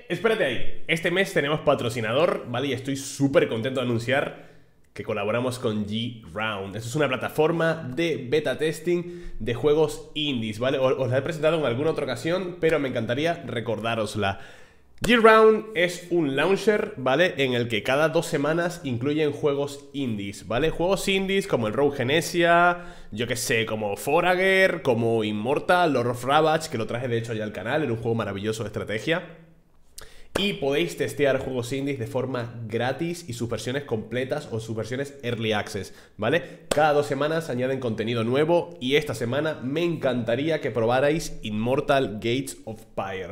Espérate ahí. Este mes tenemos patrocinador, ¿vale? Y estoy súper contento de anunciar que colaboramos con G-Round. Esto es una plataforma de beta testing de juegos indies, ¿vale? Os la he presentado en alguna otra ocasión, pero me encantaría recordárosla. G-Round es un launcher, ¿vale? En el que cada 2 semanas incluyen juegos indies, ¿vale? Juegos indies como el Rogue Genesia, yo que sé, como Forager, como Immortal, Lord of Ravage, que lo traje de hecho ya al canal, era un juego maravilloso de estrategia. Y podéis testear juegos indies de forma gratis y sus versiones completas o sus versiones Early Access, ¿vale? Cada 2 semanas añaden contenido nuevo y esta semana me encantaría que probarais Immortal Gates of Pyre.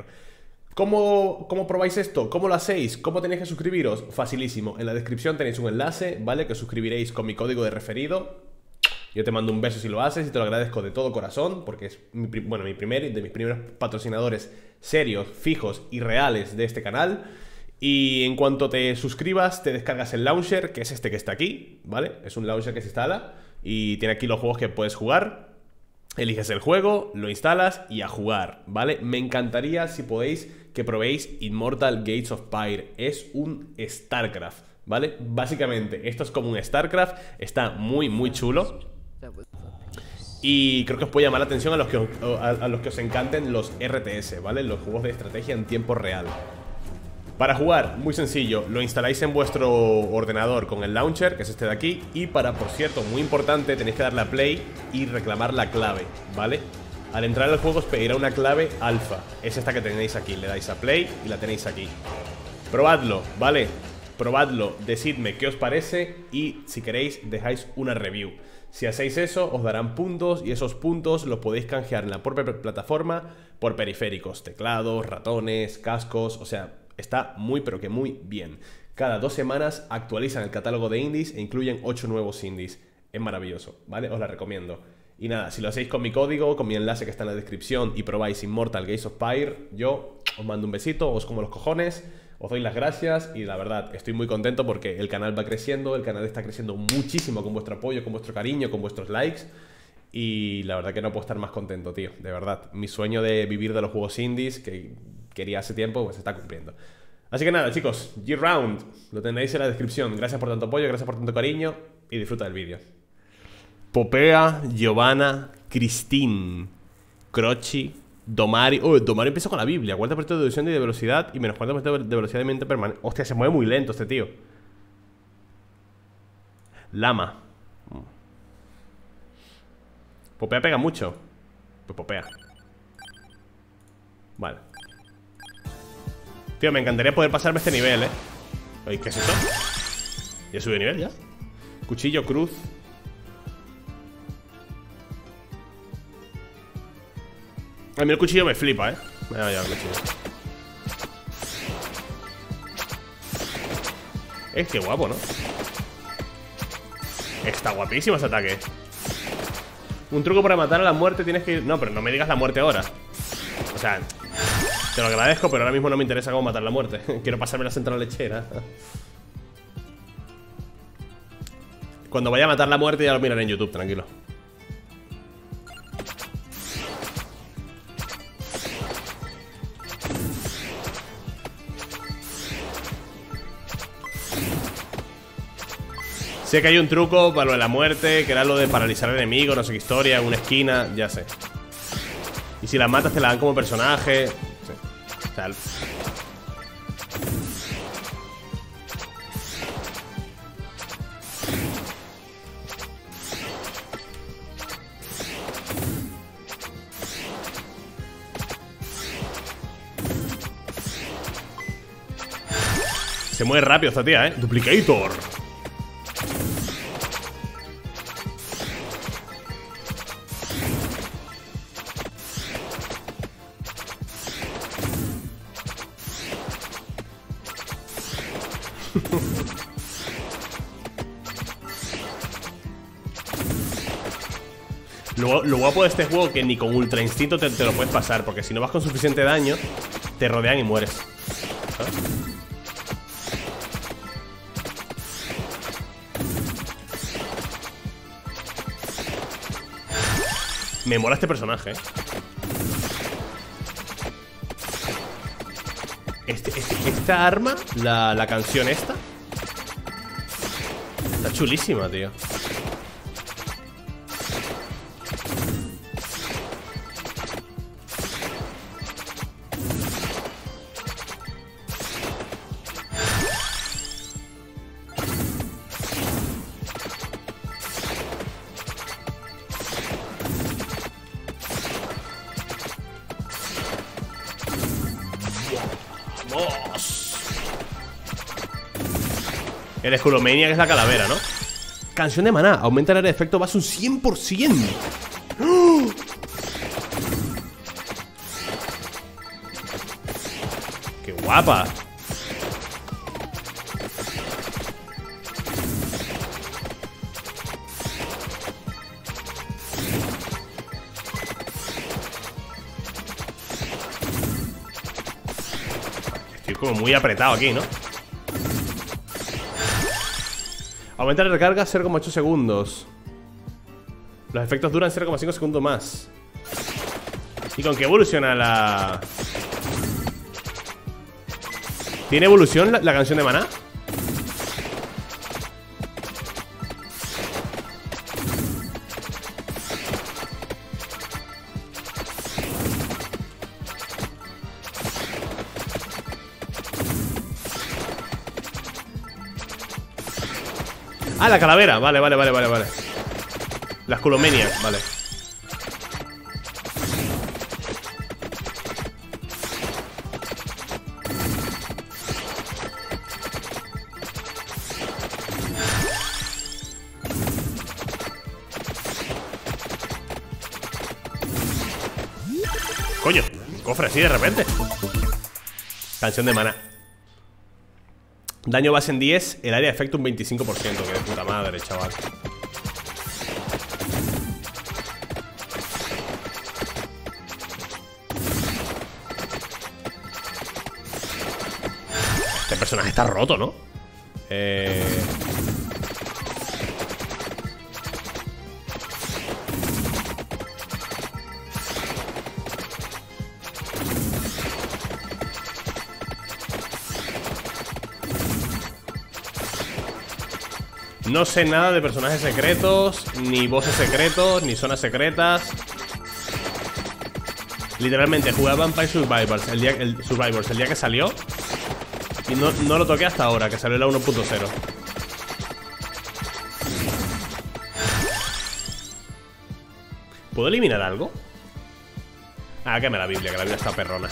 ¿Cómo probáis esto? ¿Cómo lo hacéis? ¿Cómo tenéis que suscribiros? Facilísimo. En la descripción tenéis un enlace, ¿vale? Que os suscribiréis con mi código de referido. Yo te mando un beso si lo haces y te lo agradezco de todo corazón porque es de mis primeros patrocinadores serios, fijos y reales de este canal. Y en cuanto te suscribas, te descargas el launcher, que es este que está aquí, ¿vale? Es un launcher que se instala y tiene aquí los juegos que puedes jugar. Eliges el juego, lo instalas y a jugar, ¿vale? Me encantaría, si podéis, que probéis Immortal Gates of Pyre. Es un StarCraft, ¿vale? Básicamente, esto es como un StarCraft. Está muy, muy chulo. Y creo que os puede llamar la atención a los que os encanten los RTS, ¿vale? Los juegos de estrategia en tiempo real. Para jugar, muy sencillo, lo instaláis en vuestro ordenador con el launcher, que es este de aquí. Y por cierto, muy importante, tenéis que darle a play y reclamar la clave, ¿vale? Al entrar al juego os pedirá una clave alfa. Es esta que tenéis aquí, le dais a play y la tenéis aquí. Probadlo, ¿vale? Probadlo, decidme qué os parece y si queréis dejáis una review. Si hacéis eso, os darán puntos y esos puntos los podéis canjear en la propia plataforma por periféricos, teclados, ratones, cascos, o sea, está muy pero que muy bien. Cada 2 semanas actualizan el catálogo de indies e incluyen 8 nuevos indies. Es maravilloso, ¿vale? Os la recomiendo. Y nada, si lo hacéis con mi código, con mi enlace que está en la descripción y probáis Immortal Gates of Pyre, yo os mando un besito, os como los cojones. Os doy las gracias y la verdad estoy muy contento porque el canal va creciendo, el canal está creciendo muchísimo con vuestro apoyo, con vuestro cariño, con vuestros likes. Y la verdad que no puedo estar más contento, tío, de verdad. Mi sueño de vivir de los juegos indies que quería hace tiempo, pues se está cumpliendo. Así que nada, chicos, G-Round, lo tendréis en la descripción. Gracias por tanto apoyo, gracias por tanto cariño y disfruta del vídeo. Popea, Giovanna, Christine, Croci, Domari. Domari empieza con la Biblia. 40% de deducción y de velocidad y menos 40% de velocidad de mente permanente. Hostia, se mueve muy lento este tío. Lama. Popea pega mucho. Pues popea. Vale. Tío, me encantaría poder pasarme este nivel, Oye, ¿qué es esto? ¿Ya subió de nivel ya? Cuchillo, cruz. A mí el cuchillo me flipa, Me voy a llevar el cuchillo. Qué guapo, ¿no? Está guapísimo ese ataque. Un truco para matar a la muerte tienes que ir... No, pero no me digas la muerte ahora. O sea, te lo agradezco, pero ahora mismo no me interesa cómo matar la muerte. Quiero pasarme la central lechera. Cuando vaya a matar la muerte ya lo miraré en YouTube, tranquilo. Sé que hay un truco para lo de la muerte, que era lo de paralizar al enemigo, no sé qué historia, una esquina, ya sé. Y si las matas te la dan como personaje. Sí. O sea, se mueve rápido esta tía, Duplicator. Lo guapo de este juego que ni con ultra instinto te lo puedes pasar, porque si no vas con suficiente daño, te rodean y mueres. ¿Sabes? Me mola este personaje, Esta arma, la canción esta, está chulísima, tío. El Esculomania, que es la calavera, ¿no? Canción de maná. Aumenta el área de efecto base un 100%. ¡Oh! ¡Qué guapa! Estoy como muy apretado aquí, ¿no? Aumenta la recarga 0,8 segundos. Los efectos duran 0,5 segundos más. ¿Y con qué evoluciona la...? ¿Tiene evolución la canción de maná? Ah, la calavera, vale. La Esculomania, vale. Coño, cofre así de repente. Canción de maná. Daño base en 10, el área de efecto un 25%. Que de puta madre, chaval. Este personaje está roto, ¿no? No sé nada de personajes secretos, ni bosses secretos, ni zonas secretas. Literalmente jugué a Vampire Survivors el día que salió. Y no lo toqué hasta ahora, que salió la 1.0. ¿Puedo eliminar algo? Ah, que la Biblia está perrona.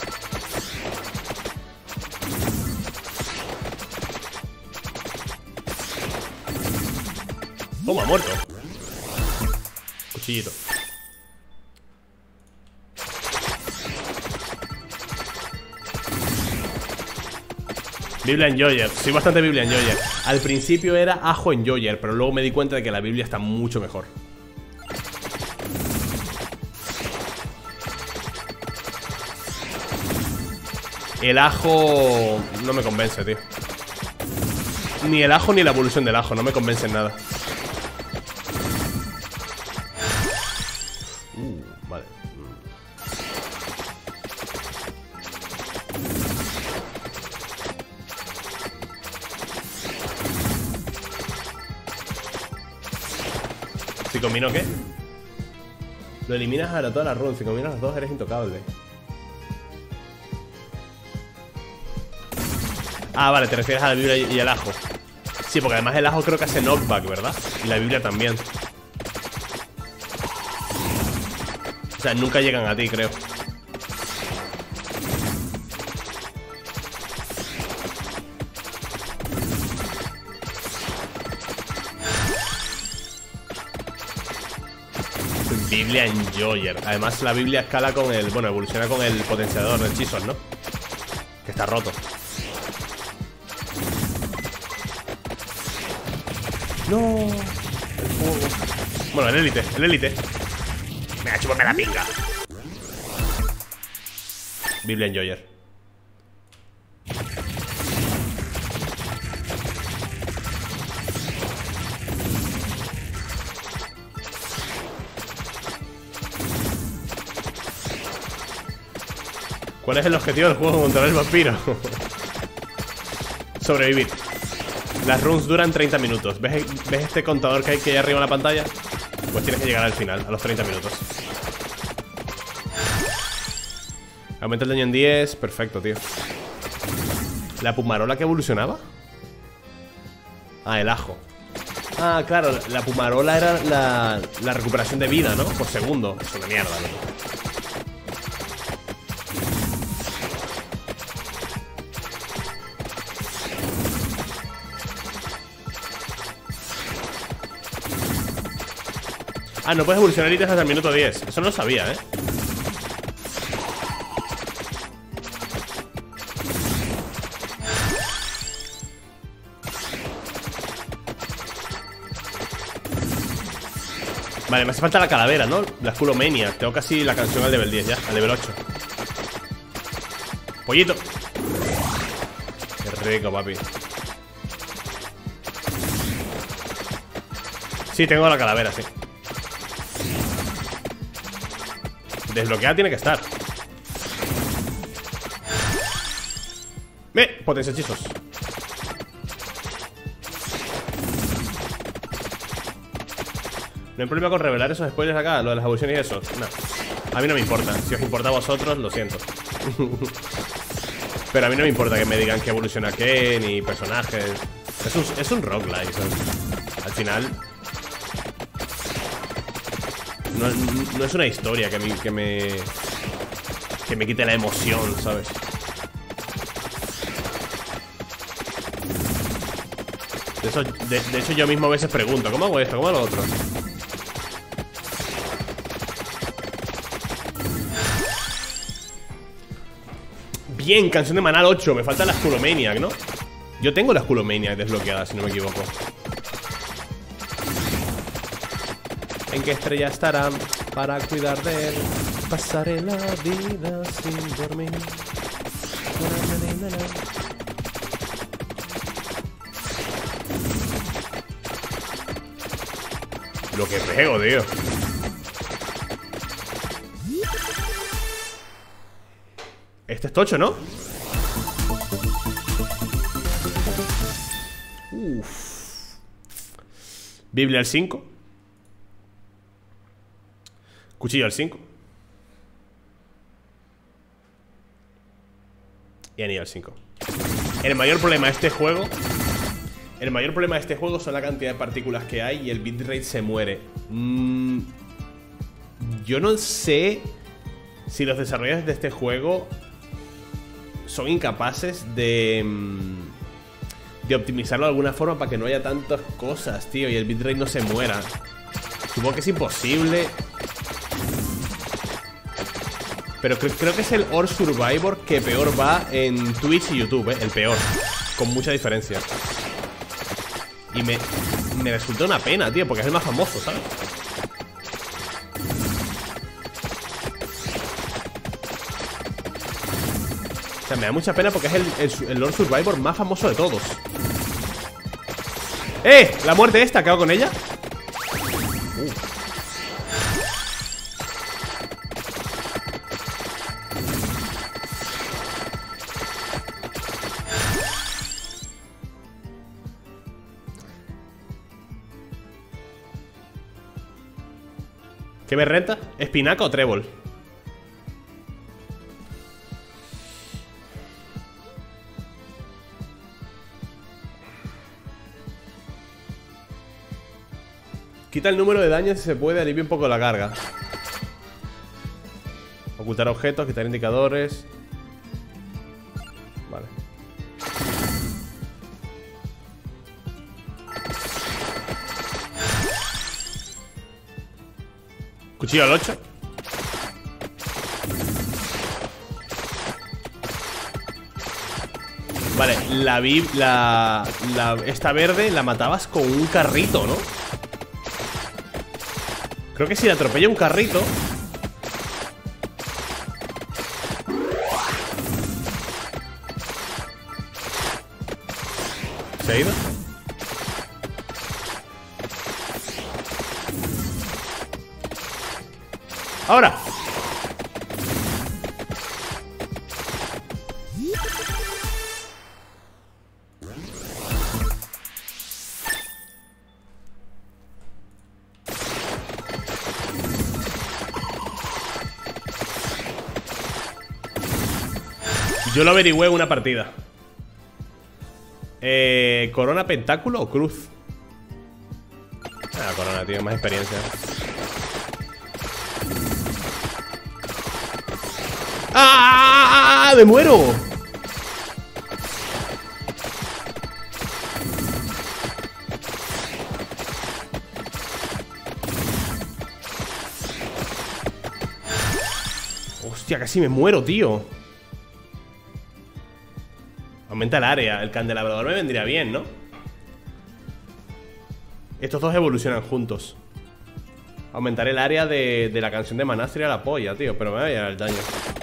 ¿Cómo ha muerto? Cuchillito. Biblia Enjoyer. Soy bastante Biblia Enjoyer. Al principio era ajo Enjoyer, pero luego me di cuenta de que la Biblia está mucho mejor. El ajo no me convence, tío. Ni el ajo ni la evolución del ajo, no me convencen nada. Vale. ¿Si combino qué? Lo eliminas a toda la run. Si combinas los dos eres intocable. Ah, vale, te refieres a la Biblia y el ajo. Sí, porque además el ajo creo que hace knockback, ¿verdad? Y la Biblia también. O sea, nunca llegan a ti, creo. Biblia Enjoyer. Además la Biblia escala con el... Bueno, evoluciona con el potenciador de hechizos, ¿no? Que está roto. No. El fuego. Bueno, el élite, el élite. Venga, chúpame la pinga. Biblia Enjoyer. ¿Cuál es el objetivo del juego contra el vampiro? sobrevivir. Las runs duran 30 minutos. ¿Ves este contador que hay que hay arriba en la pantalla? Pues tienes que llegar al final, a los 30 minutos. Aumenta el daño en 10. Perfecto, tío. ¿La pumarola que evolucionaba? Ah, el ajo. Ah, claro, la pumarola era la recuperación de vida, ¿no? Por segundo. Es una mierda, ¿no? Ah, no puedes evolucionar ítems hasta el minuto 10. Eso no lo sabía, ¿eh? Vale, me hace falta la calavera, ¿no? La Skulomania. Tengo casi la canción al level 10 ya, al level 8. Pollito. Qué rico, papi. Sí, tengo la calavera, sí. Desbloqueada tiene que estar. Potencia hechizos. No hay problema con revelar esos spoilers acá, lo de las evoluciones y eso. No, a mí no me importa. Si os importa a vosotros, lo siento. Pero a mí no me importa que me digan que evoluciona qué, ni personajes. Es un roguelike, ¿sabes? Al final no es una historia que me quite la emoción, ¿sabes? De hecho yo mismo a veces pregunto, ¿cómo hago esto? ¿Cómo hago lo otro? Bien, canción de Manal 8. Me falta la Skulomaniac, ¿no? Yo tengo la Skulomaniac desbloqueada, si no me equivoco. ¿En qué estrella estará para cuidar de él? Pasaré la vida sin dormir. Lo que pego, tío. Este es tocho, ¿no? Uff. Biblia al 5. Cuchillo al 5. Y anillo al 5. El mayor problema de este juego son la cantidad de partículas que hay y el bitrate se muere. Yo no sé si los desarrolladores de este juego son incapaces de optimizarlo de alguna forma para que no haya tantas cosas, tío, y el bitrate no se muera. Supongo que es imposible. Pero creo que es el Or Survivor que peor va en Twitch y YouTube, el peor. Con mucha diferencia. Y me resulta una pena, tío, porque es el más famoso, ¿sabes? O sea, me da mucha pena porque es el Lord Survivor más famoso de todos. La muerte esta, ¿qué hago con ella? ¿Qué me renta? ¿Espinaca o trébol? Quita el número de daños si se puede, alivia un poco la carga. Ocultar objetos, quitar indicadores. Vale. Cuchillo al 8. Vale, esta verde la matabas con un carrito, ¿no? Creo que si le atropella un carrito. ¿Se ha ido? ¡Ahora! Yo lo averigüé en una partida. ¿Corona, pentáculo o cruz? Ah, corona, tío, más experiencia. ¡Ah! ¡Me muero! Hostia, casi me muero, tío. Aumenta el área. El candelabrador me vendría bien, ¿no? Estos dos evolucionan juntos. Aumentar el área de la canción de Maná sería la polla, tío. Pero me va a llegar el daño.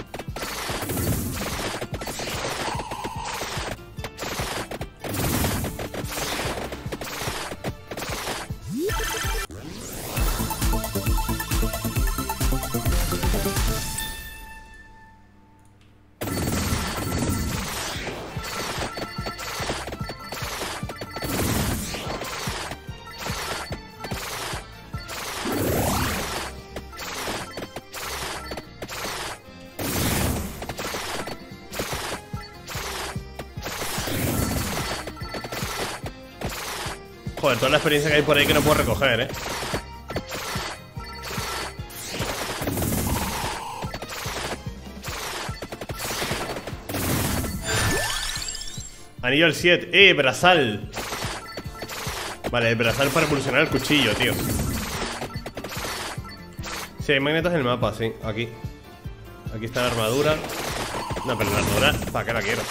Joder, toda la experiencia que hay por ahí que no puedo recoger, Anillo al 7. Brazal. Vale, el brazal para evolucionar el cuchillo, tío. Sí, hay magnetos en el mapa, sí. Aquí. Aquí está la armadura. No, pero la armadura, ¿para qué la quiero?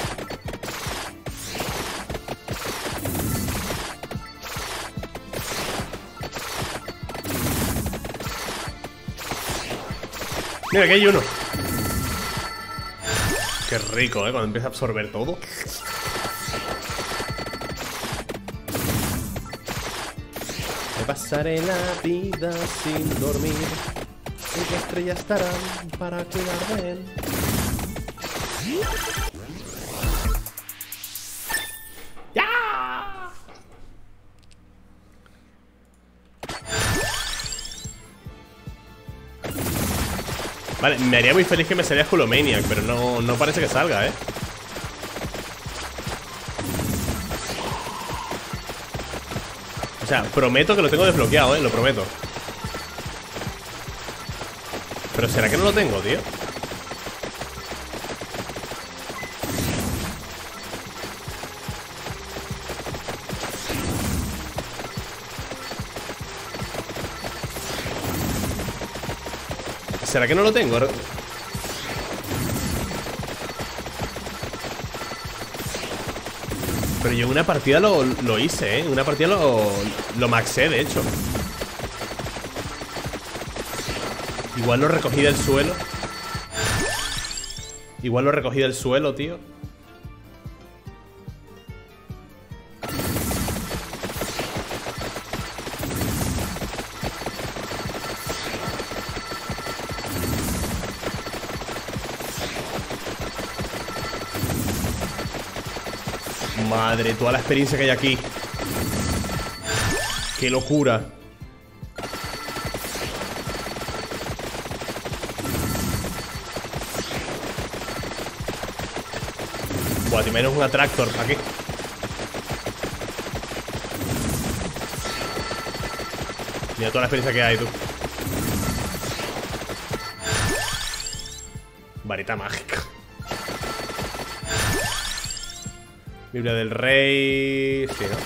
Mira, aquí hay uno. Qué rico, cuando empieza a absorber todo. Me pasaré la vida sin dormir. Y las estrellas estarán para cuidar de él. ¡Ya! Vale, me haría muy feliz que me saliera Hulomaniac, pero no parece que salga, O sea, prometo que lo tengo desbloqueado, lo prometo. Pero ¿será que no lo tengo, tío? ¿Será que no lo tengo? Pero yo en una partida lo hice, En una partida lo maxé, de hecho. Igual lo recogí del suelo. Igual lo recogí del suelo, tío. Madre, toda la experiencia que hay aquí. Qué locura. Buah, te menos un Attractor aquí. Mira toda la experiencia que hay, tú. Varita mágica. Biblia del Rey. Sí, ¿no?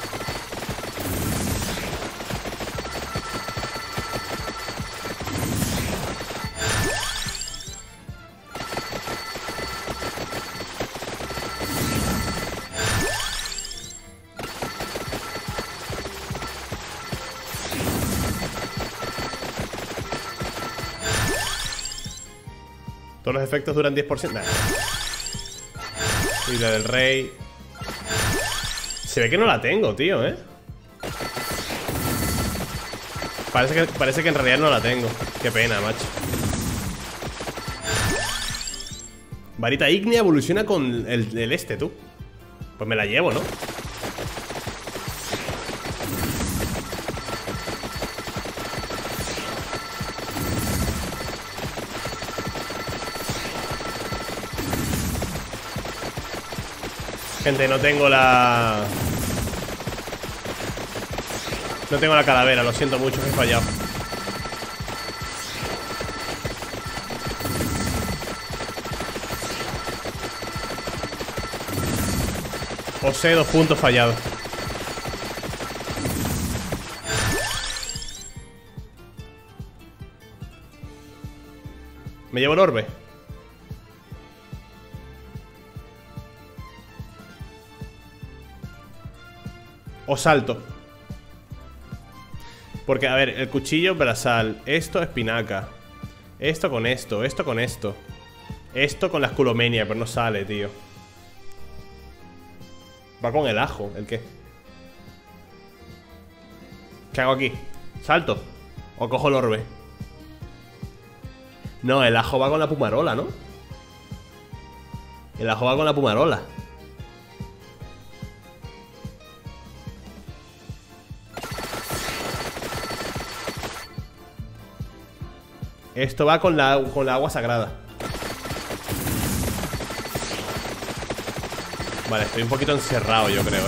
Todos los efectos duran 10%. Nah. Biblia del Rey. Se ve que no la tengo, tío, Parece que en realidad no la tengo. Qué pena, macho. Varita ígnea evoluciona con el este, tú. Pues me la llevo, ¿no? Gente, no tengo la... No tengo la calavera, lo siento mucho, he fallado. Posee 2 puntos fallados. ¿Me llevo el orbe? ¿O salto? Porque, a ver, el cuchillo, brazal. Esto, espinaca. Esto con esto, esto con esto. Esto con la esculomenia, pero no sale, tío. Va con el ajo, ¿el qué? ¿Qué hago aquí? ¿Salto? ¿O cojo el orbe? No, el ajo va con la pumarola, ¿no? El ajo va con la pumarola. Esto va con la agua sagrada. Vale, estoy un poquito encerrado, yo creo,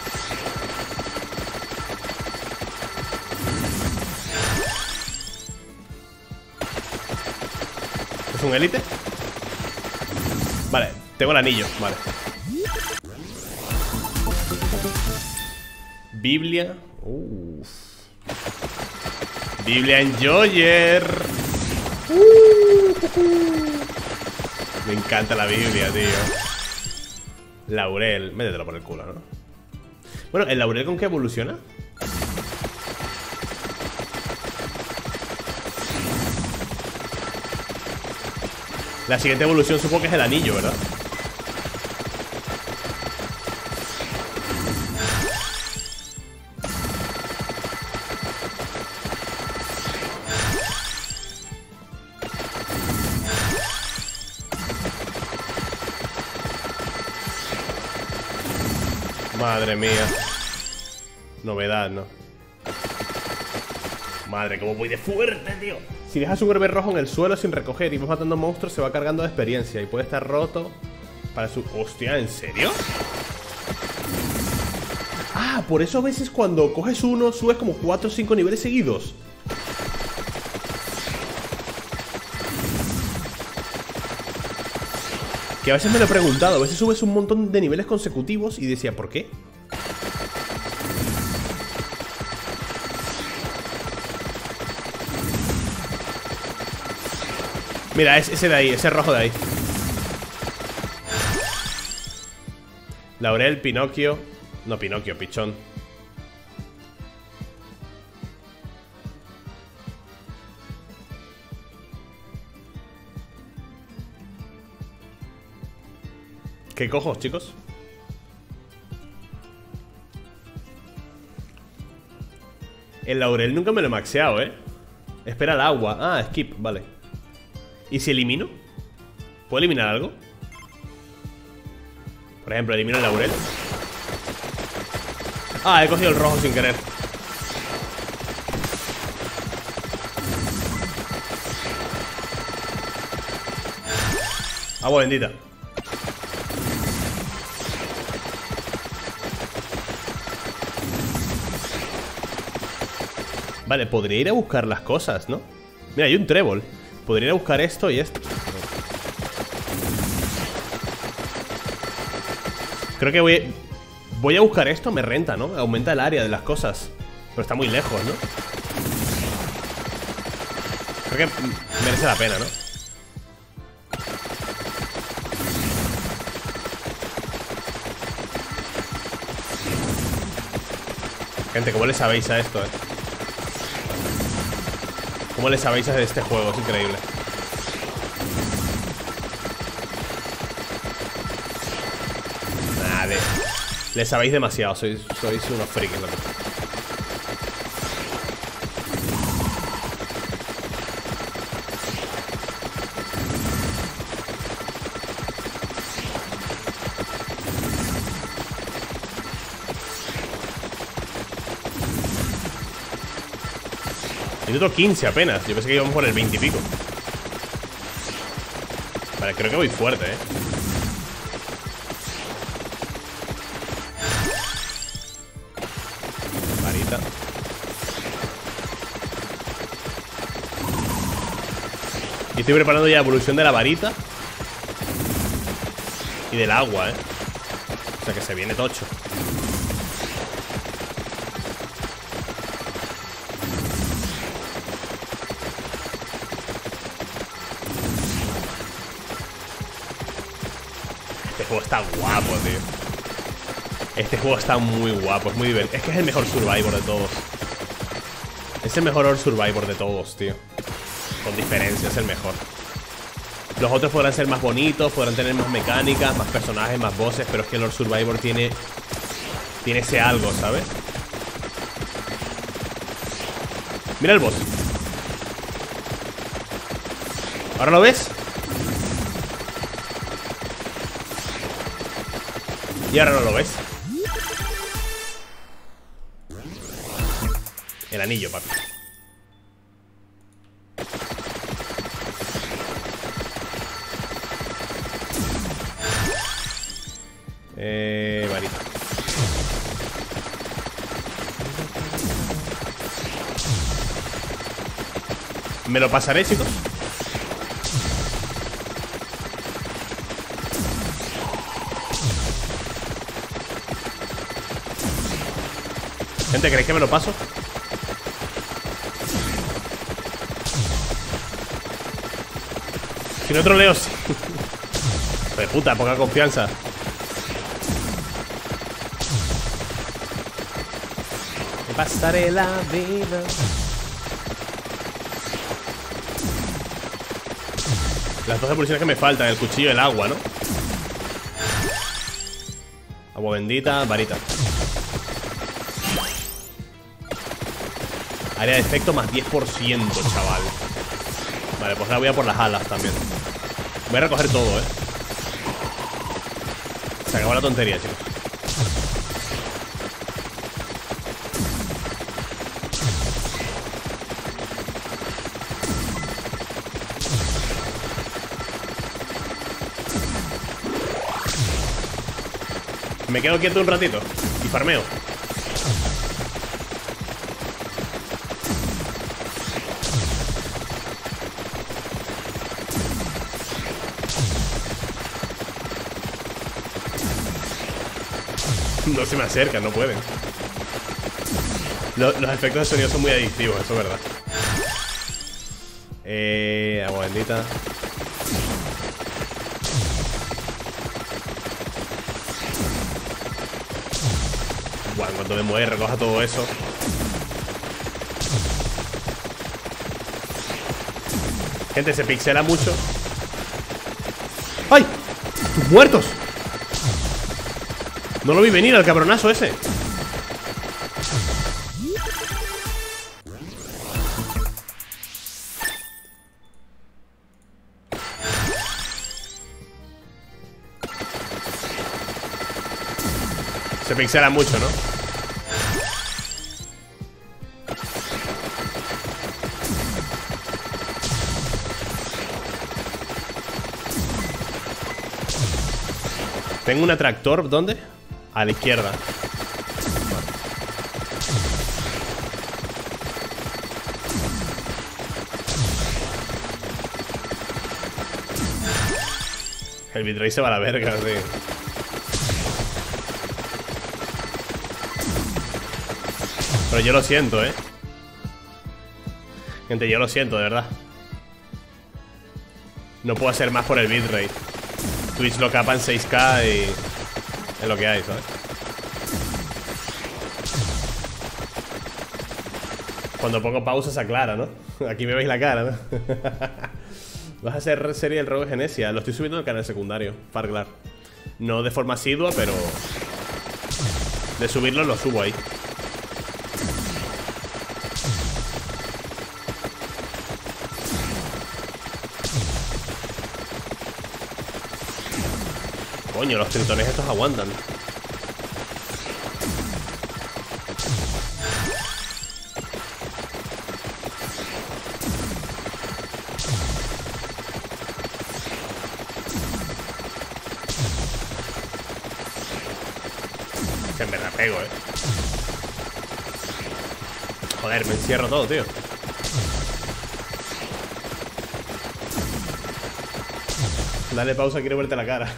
¿Es un élite? Vale, tengo el anillo, vale. Biblia. Uff. Biblia Enjoyer. Me encanta la Biblia, tío. Laurel, métetelo por el culo, ¿no? Bueno, ¿el laurel con qué evoluciona? La siguiente evolución supongo que es el anillo, ¿verdad? Madre mía. Novedad, ¿no? Madre, cómo voy de fuerte, tío. Si dejas un orbe rojo en el suelo sin recoger y vas matando monstruos, se va cargando de experiencia y puede estar roto para su... Hostia, ¿en serio? Ah, por eso a veces cuando coges uno subes como 4 o 5 niveles seguidos. Que a veces me lo he preguntado. A veces subes un montón de niveles consecutivos y decía, ¿por qué? Mira, es ese de ahí, ese rojo de ahí. Laurel, Pinocchio. No, Pinocchio, Pichón. ¿Qué cojo, chicos? El laurel nunca me lo he maxeado, ¿eh? Espera el agua. Ah, skip, vale. ¿Y si elimino? ¿Puedo eliminar algo? Por ejemplo, elimino el laurel. Ah, he cogido el rojo sin querer. Agua bendita. Vale, podría ir a buscar las cosas, ¿no? Mira, hay un trébol. Podría ir a buscar esto y esto. Creo que voy a buscar esto, me renta, ¿no? Aumenta el área de las cosas. Pero está muy lejos, ¿no? Creo que merece la pena, ¿no? Gente, ¿cómo le sabéis a esto, ¿Cómo le sabéis a este juego? Es increíble. Nada, le sabéis demasiado. Sois unos frikis, loco. Minuto 15 apenas. Yo pensé que íbamos por el 20 y pico. Vale, creo que voy fuerte, Y estoy preparando ya la evolución de la varita y del agua, O sea que se viene tocho. Este juego está guapo, tío. Este juego está muy guapo, es muy divertido. Es que es el mejor Survivor de todos. Es el mejor Survivor de todos, tío. Con diferencia, es el mejor. Los otros podrán ser más bonitos, podrán tener más mecánicas, más personajes, más voces, pero es que Lord Survivor tiene ese algo, ¿sabes? Mira el boss. ¿Ahora lo ves? Y ahora no lo ves. El anillo, papi. Varita. Me lo pasaré, chicos. Gente, ¿creéis que me lo paso? Si no troleo, sí. De puta, poca confianza. Me pasaré la vida. Las dos evoluciones que me faltan, el cuchillo y el agua, ¿no? Agua bendita, varita. Área de efecto más 10%, chaval. Vale, pues ahora voy a por las alas también. Voy a recoger todo, Se acabó la tontería, chicos. Me quedo quieto un ratito y farmeo. No se me acercan, no pueden. Los efectos de sonido son muy adictivos, eso es verdad. Agua bendita. Buah, en cuanto me mueve, recoja todo eso. Gente, se pixela mucho. ¡Ay! ¡Tus muertos! No lo vi venir al cabronazo ese. Se pixela mucho, ¿no? Tengo un atractor, ¿dónde? A la izquierda. El bitrate se va a la verga, sí. Pero yo lo siento, Gente, yo lo siento, de verdad. No puedo hacer más por el bitrate. Twitch lo capa en 6K y... es lo que hay, ¿sabes? Cuando pongo pausa se aclara, ¿no? Aquí me veis la cara, ¿no? Vas a hacer serie del robo de Genesia. Lo estoy subiendo al canal secundario, Farglar. No de forma asidua, pero... de subirlo lo subo ahí. Coño, los tritones estos aguantan. Que me la pego, Joder, me encierro todo, tío. Dale pausa, quiero verte la cara.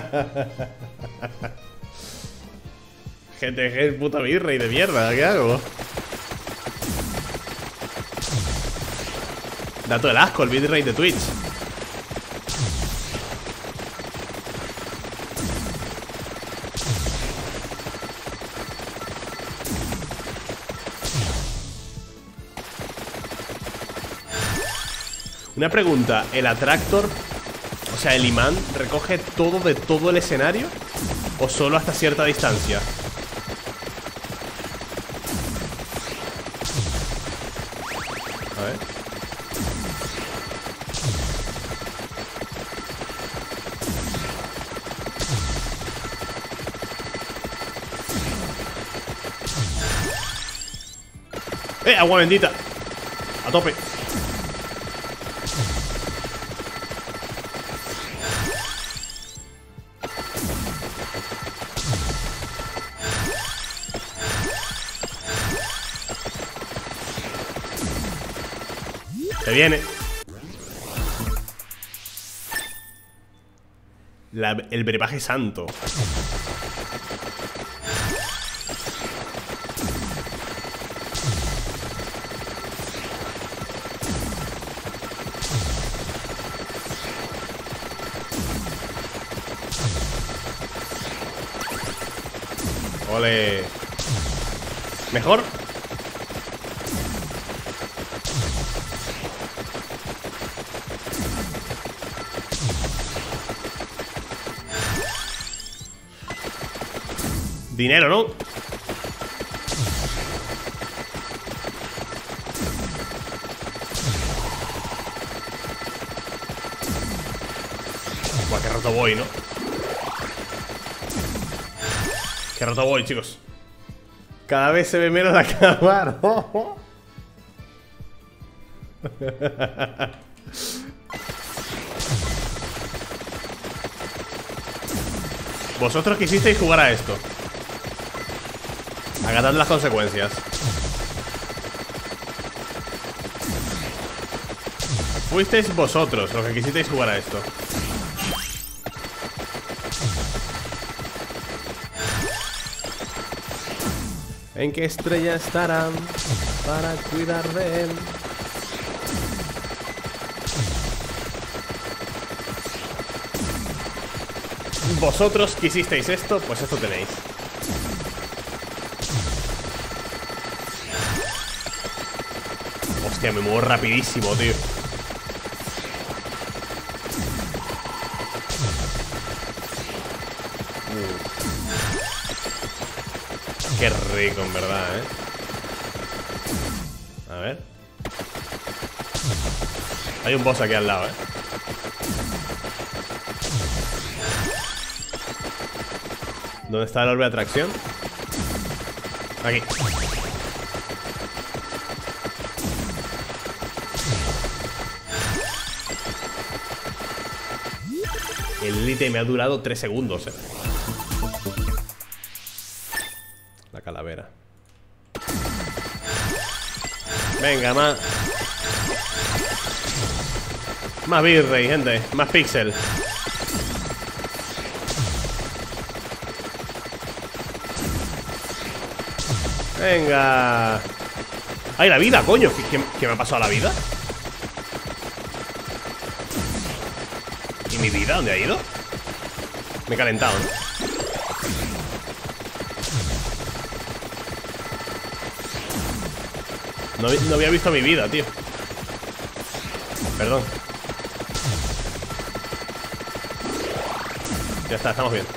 GTG, puta virrey de mierda, ¿qué hago? Da todo el asco el bitrate de Twitch. Una pregunta, ¿el atractor, o sea, el imán, recoge todo de todo el escenario? ¿O solo hasta cierta distancia? A ver. Agua bendita. A tope. Se viene. El brebaje santo. Ole. ¿Mejor? Dinero, ¿no? Buah, qué rato voy, ¿no? Qué rato voy, chicos. Cada vez se ve menos la cámara. Vosotros quisisteis jugar a esto. Acatad las consecuencias. Fuisteis vosotros los que quisisteis jugar a esto. ¿En qué estrella estarán para cuidar de él? Vosotros quisisteis esto, pues esto tenéis. Hostia, me muevo rapidísimo, tío. Qué rico, en verdad, ¿eh? A ver. Hay un boss aquí al lado, ¿eh? ¿Dónde está el orbe de atracción? Aquí. El elite me ha durado 3 segundos, La calavera. Venga, más. Más virrey, gente. Más pixel. Venga. ¡Ay, la vida, coño! ¿Qué me ha pasado a la vida? ¿Y mi vida? ¿Dónde ha ido? Me he calentado, ¿no? No había visto mi vida, tío. Perdón. Ya está, estamos bien.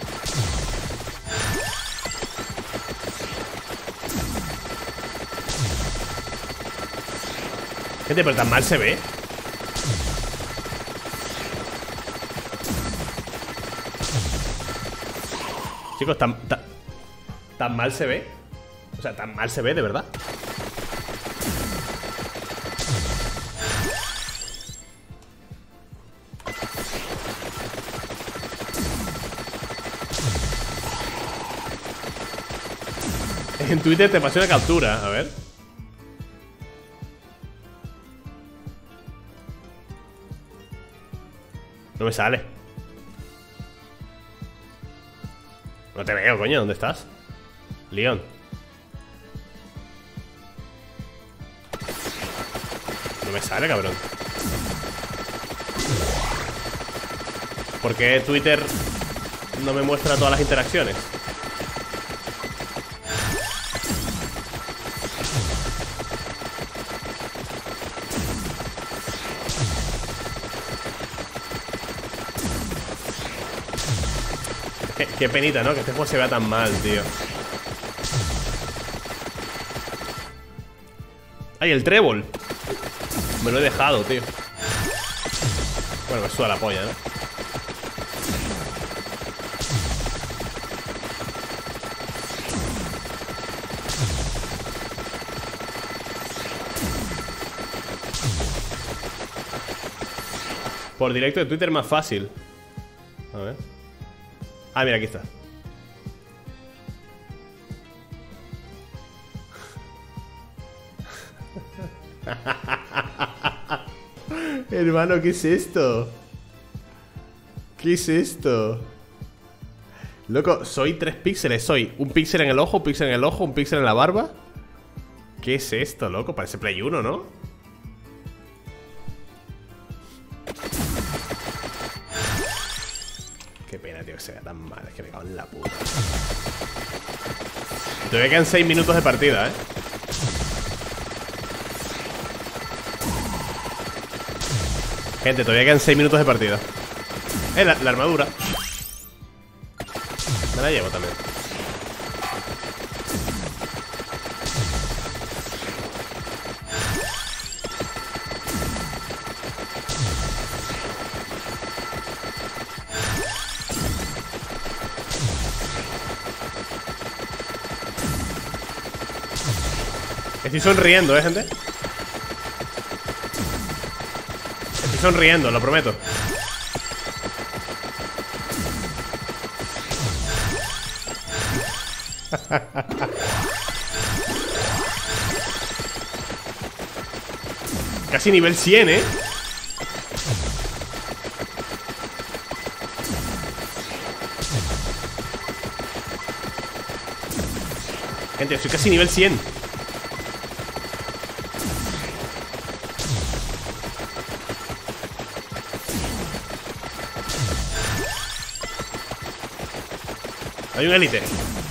Gente, pero tan mal se ve. Chicos, tan mal se ve. O sea, tan mal se ve, de verdad. En Twitter te pasé una captura, a ver. No me sale. No te veo, coño, ¿dónde estás? Leon. No me sale, cabrón. ¿Por qué Twitter no me muestra todas las interacciones? Qué penita, ¿no? Que este juego se vea tan mal, tío. ¡Ay, el trébol! Me lo he dejado, tío. Bueno, me suda la polla, ¿no? Por directo de Twitter más fácil. A ver. Ah, mira, aquí está. Hermano, ¿qué es esto? ¿Qué es esto? Loco, soy 3 píxeles. Soy un píxel en el ojo, un píxel en el ojo, un píxel en la barba. ¿Qué es esto, loco? Parece Play 1, ¿no? Qué pena, tío, que se vea tan mal. Es que me cago en la puta. Todavía quedan 6 minutos de partida, ¿eh? Gente, todavía quedan 6 minutos de partida. La armadura. Me la llevo también. Estoy sonriendo, gente. Estoy sonriendo, lo prometo. Casi nivel 100, ¿eh? Gente, estoy casi nivel 100. Hay un élite.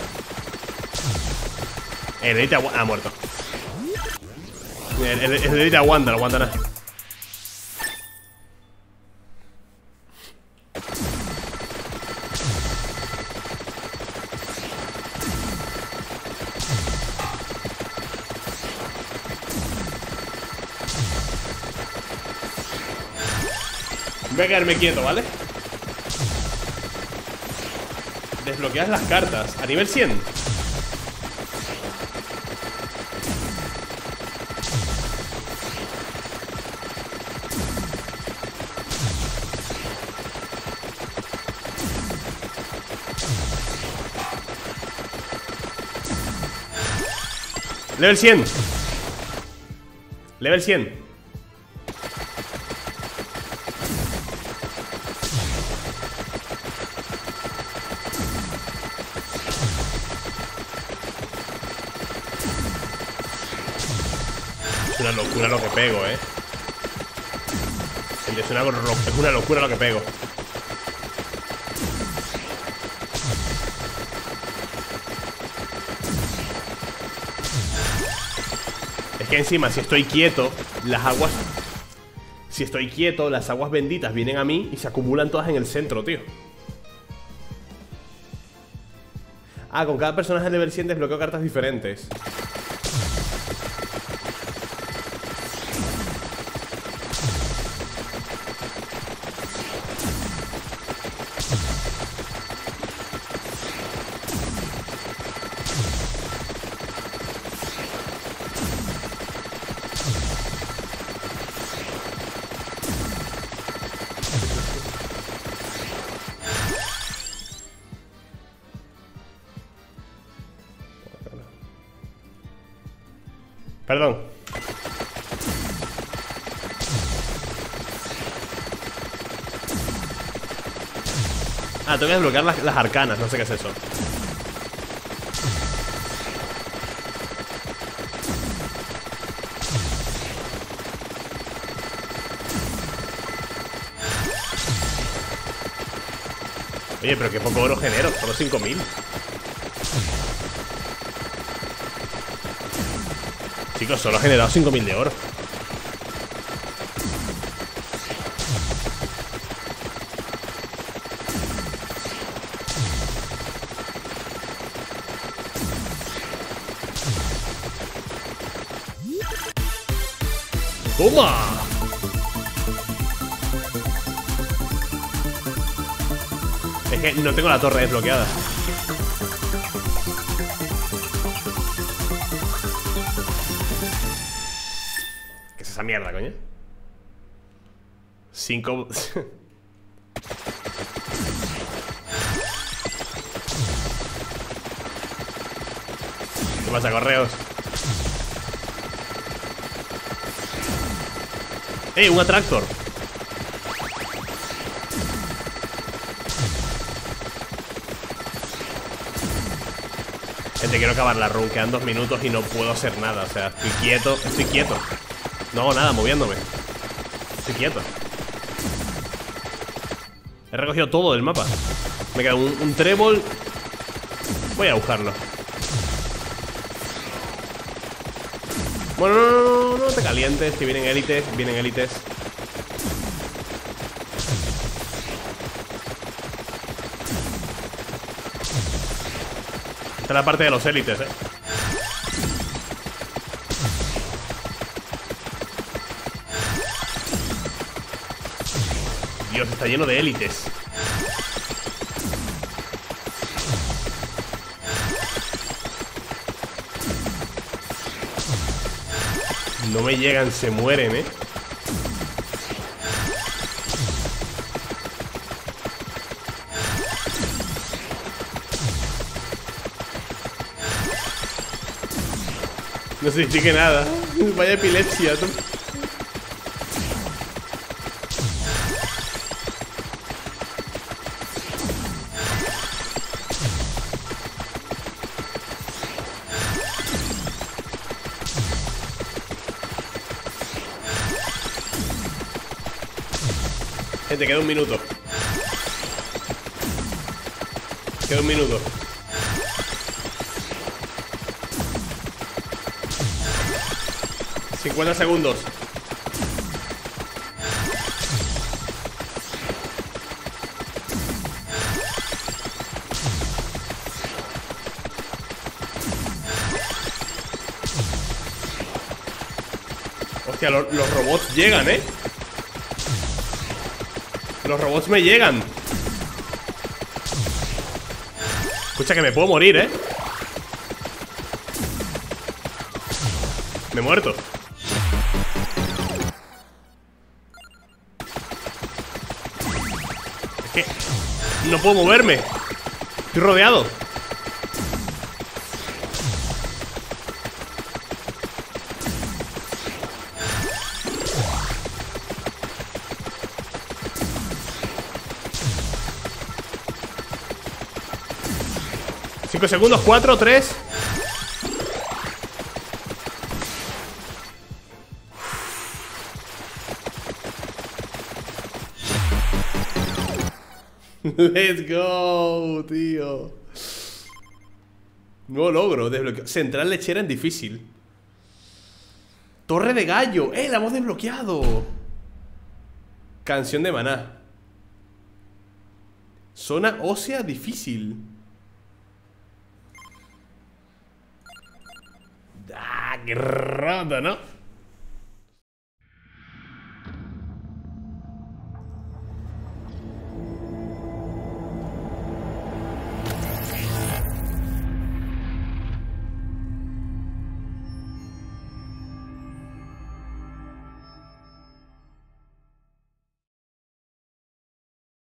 El élite ha muerto. El élite aguanta, no aguanta nada. Voy a quedarme quieto, ¿vale? Desbloqueas las cartas a nivel 100. Level 100. Level 100. Es una locura lo que pego, es una locura lo que pego. Es que encima, si estoy quieto, las aguas... Si estoy quieto, las aguas benditas vienen a mí y se acumulan todas en el centro, tío. Ah, con cada personaje de level 100 desbloqueo cartas diferentes. Perdón. Ah, tengo que desbloquear las arcanas, no sé qué es eso. Oye, pero qué poco oro genero, solo 5000. Chicos, solo he generado 5000 de oro. ¡Toma! Es que no tengo la torre desbloqueada. ¿Qué es esa mierda, coño? 5... ¿Qué pasa, correos? Un atractor. Gente, quiero acabar la run. Quedan 2 minutos y no puedo hacer nada. O sea, estoy quieto, estoy quieto. No hago nada moviéndome. Estoy quieto. He recogido todo del mapa. Me queda un trébol. Voy a buscarlo. Bueno, no te calientes, que vienen élites, vienen élites. Esta es la parte de los élites, Dios, está lleno de élites. No me llegan, se mueren, No significa nada. Vaya epilepsia, tú. Gente, queda un minuto. Queda un minuto. ...50 segundos. Hostia, los robots llegan, Los robots me llegan. Escucha que me puedo morir, Me he muerto. Es que no puedo moverme. Estoy rodeado. Cinco segundos, 4, 3. Let's go, tío. Nuevo logro, desbloqueado. Central lechera en difícil. Torre de gallo. La hemos desbloqueado. Canción de maná. Zona ósea difícil. Ah, qué rata, ¿no?